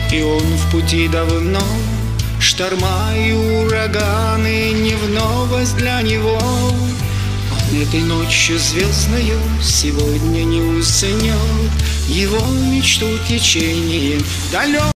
И он в пути давно. Шторма и ураганы не в новость для него. Он этой ночью звездною сегодня не уснет. Его мечту течением далек.